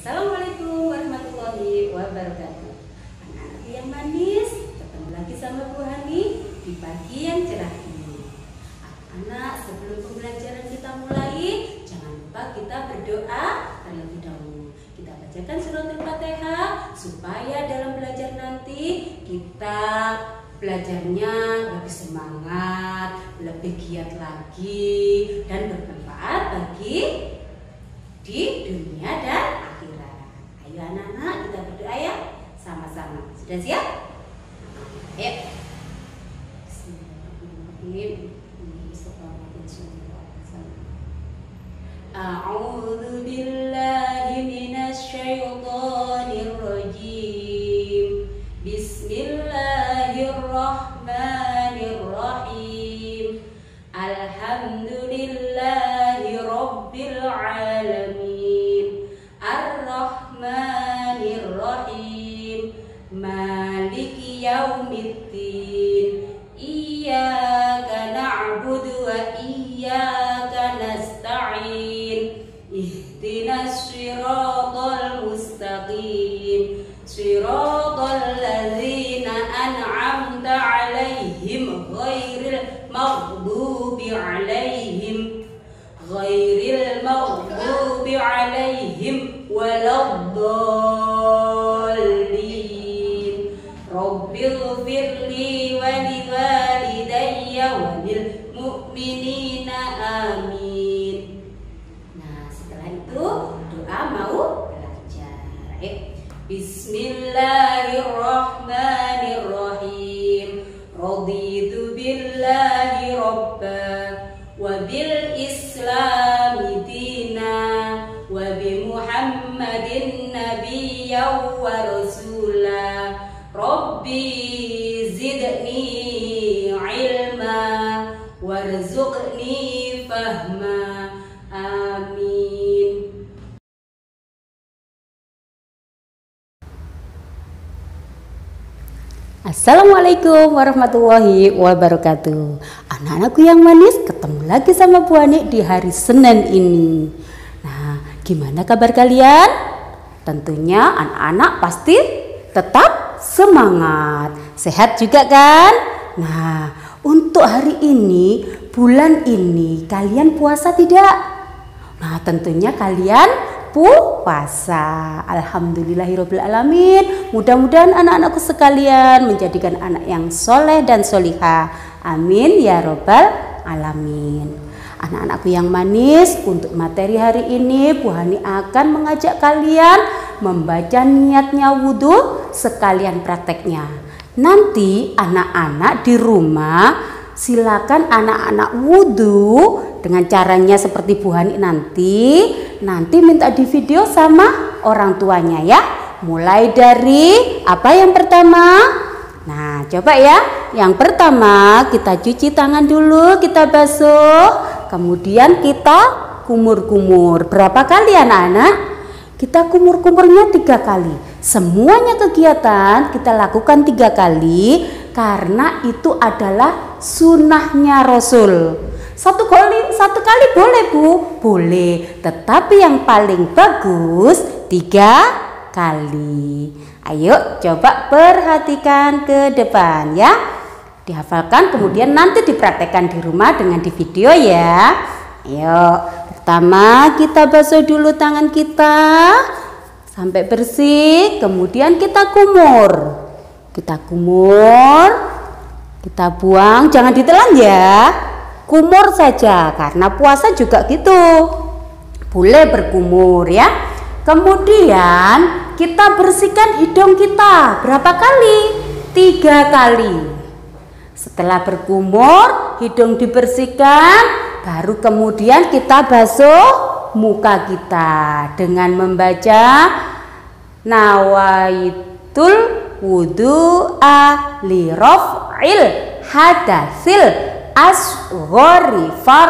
Assalamualaikum warahmatullahi wabarakatuh. Anak-anak yang manis, ketemu lagi sama Bu Hani di pagi yang cerah ini. Anak-anak, sebelum pembelajaran kita mulai, jangan lupa kita berdoa terlebih dahulu. Kita bacakan surat Al-Fatihah supaya dalam belajar nanti kita belajarnya lebih semangat, lebih giat lagi, dan bermanfaat bagi di dunia dan akhirat. Ayo anak-anak, kita berdoa ya sama-sama. Sudah siap? Ayo. A'udzu billahi minasy syaithanir rajim. Bismillahirrahmanirrahim. Alhamdulillahi rabbil alamin. Ar-Rahmanir-Rahim. Maliki yaumiddin. Iyyaka na'budu wa iyyaka nasta'in. Ihdinas siratal mustaqim. Siratal ladzina an'amta 'alaihim ghairil maghdubi 'alaihim waladdallin. Rabbighfirli wa liwalidayya wa lil mu'minina amin. Nah, setelah itu doa mau belajar. Bismillahirrahmanirrahim. Raditu billahi rabba wa bil islami dina wa bi Muhammadin nabiyyan wa rasula. Rabbi zidni ilma warzuqni fahma. Amin. Assalamualaikum warahmatullahi wabarakatuh. Anak-anakku yang manis, ketemu lagi sama Bu Hani di hari Senin ini. Nah, gimana kabar kalian? Tentunya anak-anak pasti tetap semangat, sehat juga kan? Nah, untuk hari ini, bulan ini kalian puasa tidak? Nah, tentunya kalian puasa. Alhamdulillahirabbil alamin. Mudah-mudahan anak-anakku sekalian menjadikan anak yang soleh dan solihah. Amin ya robbal alamin. Anak-anakku yang manis, untuk materi hari ini Bu Hani akan mengajak kalian membaca niatnya wudhu sekalian prakteknya. Nanti anak-anak di rumah silakan anak-anak wudhu dengan caranya seperti Bu Hani nanti minta di video sama orang tuanya ya. Mulai dari apa yang pertama? Nah, coba ya. Yang pertama kita cuci tangan dulu, kita basuh. Kemudian kita kumur-kumur. Berapa kali anak-anak? Kita kumur-kumurnya 3 kali. Semuanya kegiatan kita lakukan 3 kali karena itu adalah sunnahnya Rasul. Satu kali boleh Bu? Boleh, tetapi yang paling bagus 3 kali. Ayo coba perhatikan ke depan ya. Dihafalkan kemudian nanti dipraktekkan di rumah dengan di video ya. Ayo, pertama kita basuh dulu tangan kita sampai bersih, kemudian kita kumur. Kita buang, jangan ditelan ya. Kumur saja, karena puasa juga gitu. Boleh berkumur ya. Kemudian kita bersihkan hidung kita. Berapa kali? 3 kali. Setelah berkumur, hidung dibersihkan, baru kemudian kita basuh muka kita dengan membaca nawaitul wudu'a li raf'il hadatsil asghari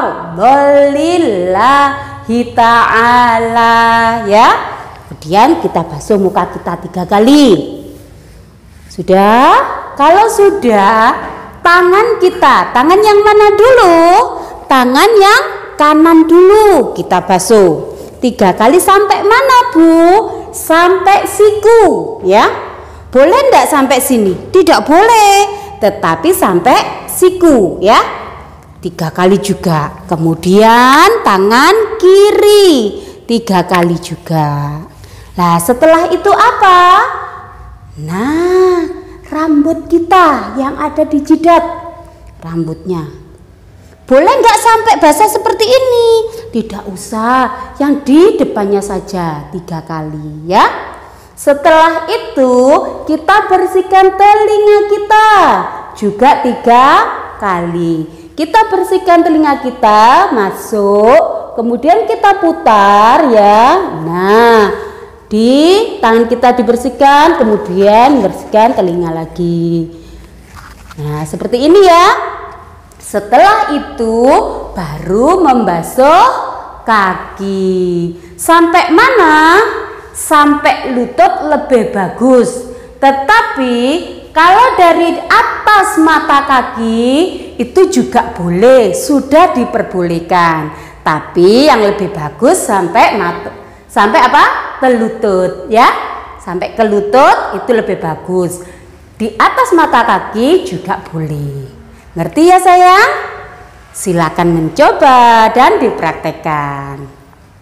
fardholillahi ta'ala ya. Kemudian kita basuh muka kita 3 kali. Sudah? Kalau sudah, tangan yang mana dulu? Tangan yang kanan dulu kita basuh 3 kali sampai mana Bu? sampai siku ya. Boleh enggak sampai sini? Tidak boleh, tetapi sampai siku ya. 3 kali juga. Kemudian tangan kiri 3 kali juga. Nah, setelah itu apa? Nah, rambut kita yang ada di jidat, rambutnya. Boleh nggak sampai basah seperti ini? Tidak usah, yang di depannya saja 3 kali ya. Setelah itu kita bersihkan telinga kita juga 3 kali. Kita bersihkan telinga kita, masuk, kemudian kita putar ya. Nah, di tangan kita dibersihkan, kemudian bersihkan telinga lagi. Nah, seperti ini ya. Setelah itu baru membasuh kaki. Sampai mana? Sampai lutut lebih bagus. Tetapi kalau dari atas mata kaki itu juga boleh, sudah diperbolehkan. Tapi yang lebih bagus sampai mata, sampai apa? Ke lutut ya. Sampai ke lutut itu lebih bagus. Di atas mata kaki juga boleh. Ngerti ya sayang? Silakan mencoba dan dipraktekkan.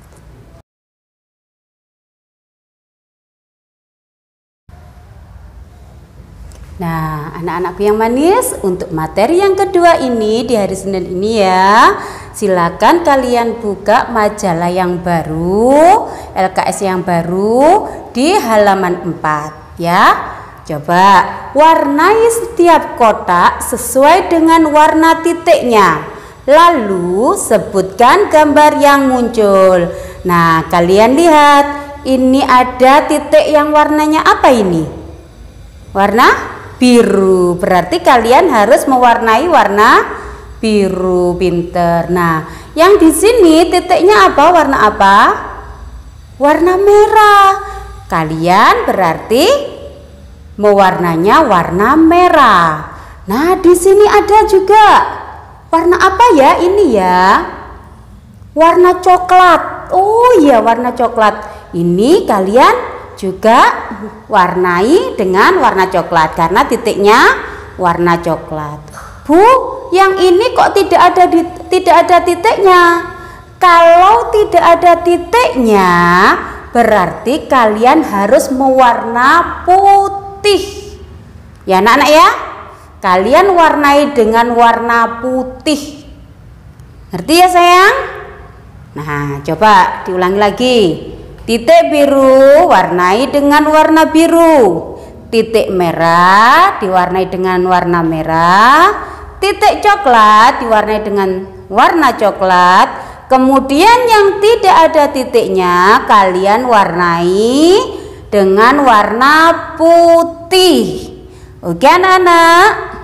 Nah, anak-anakku yang manis, untuk materi yang kedua ini di hari Senin ini ya, silakan kalian buka majalah yang baru, LKS yang baru di halaman 4 ya. Coba warnai setiap kotak sesuai dengan warna titiknya. Lalu sebutkan gambar yang muncul. Nah, kalian lihat, ini ada titik yang warnanya apa ini? Warna biru, berarti kalian harus mewarnai warna biru, pinter. Nah, yang di sini titiknya apa? Warna apa? Warna merah. Kalian berarti mewarnanya warna merah. Nah, di sini ada juga warna apa ya ini ya? Warna coklat. Oh iya, warna coklat. Ini kalian juga warnai dengan warna coklat karena titiknya warna coklat. Bu, yang ini kok tidak ada titiknya? Kalau tidak ada titiknya berarti kalian harus mewarna putih. Ya anak-anak ya, kalian warnai dengan warna putih. Ngerti ya sayang? Nah, coba diulangi lagi. Titik biru warnai dengan warna biru, titik merah diwarnai dengan warna merah, titik coklat diwarnai dengan warna coklat. Kemudian yang tidak ada titiknya kalian warnai dengan warna putih. Oke anak-anak?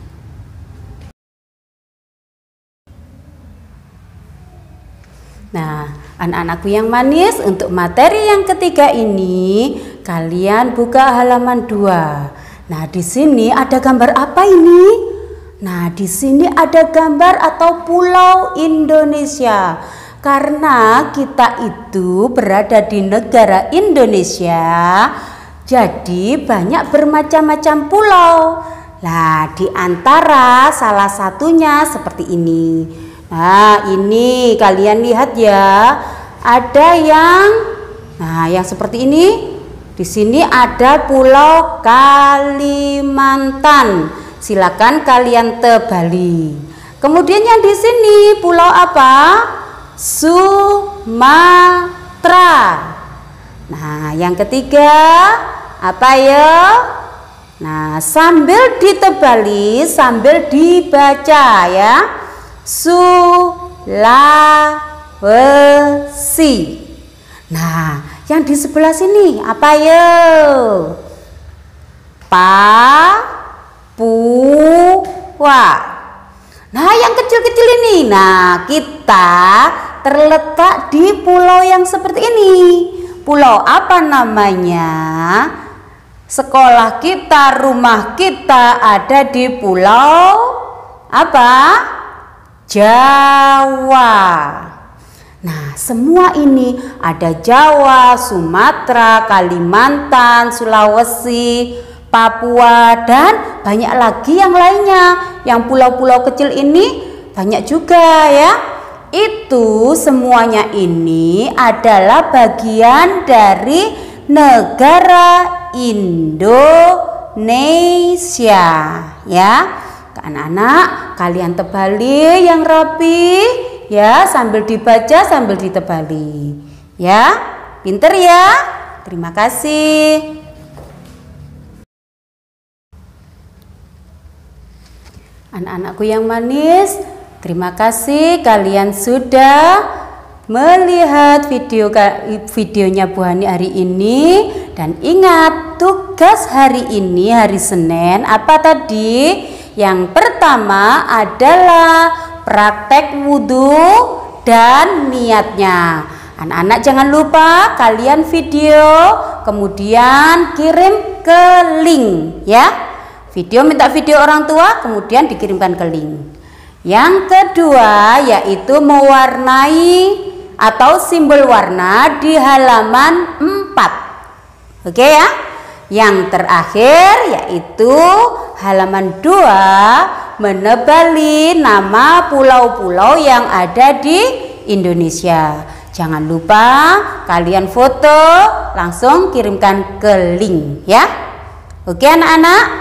Nah, anak-anakku yang manis, untuk materi yang ketiga ini kalian buka halaman 2. Nah, di sini ada gambar apa ini? Nah, di sini ada gambar atau pulau Indonesia. Karena kita itu berada di negara Indonesia, jadi banyak bermacam-macam pulau. Nah, di antara salah satunya seperti ini. Nah, ini kalian lihat ya, ada yang seperti ini. Di sini ada Pulau Kalimantan. Silakan kalian tebali. Kemudian yang di sini pulau apa? Sumatera. Nah, yang ketiga apa ya? Nah, sambil ditebali, sambil dibaca ya. Sulawesi. Nah, yang di sebelah sini apa ya? Papua. Nah, yang kecil-kecil ini. Nah, kita terletak di pulau yang seperti ini. Pulau apa namanya? Sekolah kita, rumah kita ada di pulau apa? Jawa. Nah, semua ini ada Jawa, Sumatera, Kalimantan, Sulawesi, Papua, dan banyak lagi yang lainnya. Yang pulau-pulau kecil ini banyak juga ya. Itu semuanya ini adalah bagian dari negara Indonesia ya. Anak-anak, kalian tebali yang rapi ya, sambil dibaca sambil ditebali ya. Pinter ya. Terima kasih. Anak-anakku yang manis, terima kasih kalian sudah melihat videonya Bu Hani hari ini. Dan ingat, tugas hari ini, hari Senin, apa tadi? Yang pertama adalah praktek wudhu dan niatnya. Anak-anak jangan lupa kalian video, kemudian kirim ke link ya. Minta video orang tua, kemudian dikirimkan ke link. Yang kedua yaitu mewarnai atau simbol warna di halaman 4. Oke ya. Yang terakhir yaitu halaman 2, menebali nama pulau-pulau yang ada di Indonesia. Jangan lupa kalian foto, langsung kirimkan ke link ya. Oke anak-anak.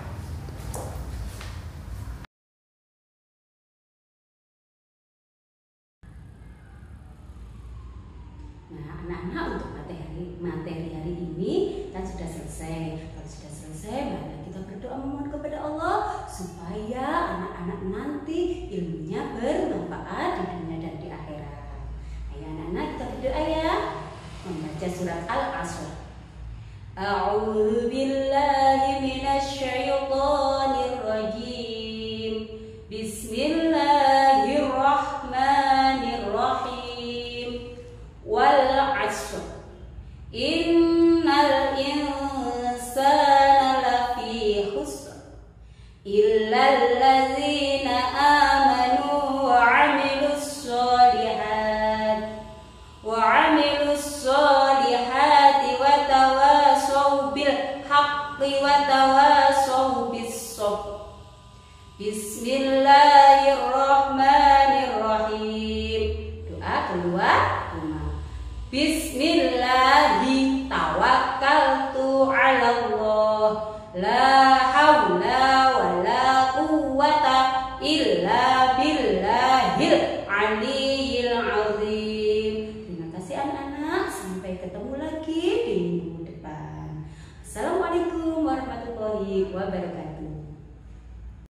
Nah anak-anak, untuk materi hari ini kan sudah selesai. Kalau sudah selesai, mari kita berdoa memohon kepada Allah supaya anak-anak nanti ilmunya bermanfaat di dunia dan di akhirat. Ayo anak-anak, kita berdoa ya. Membaca surat Al-Asr. A'udzu billahi minasyaitonir rajim. Bismillahirrahmanirrahim. Wal 'ashr. Innal insana lafi khusr illal ladzina amanu wa 'amilus solihati wa tawasaw bil haqqi wa tawasaw bis sabr. Bismillahirrahmanirrahim. Doa keluar rumah. Bismillahi tawakkaltu 'ala Allah, la haula wala quwwata illa billahil aliyyil azim. Terima kasih anak-anak, sampai ketemu lagi di minggu depan. Assalamualaikum warahmatullahi wabarakatuh.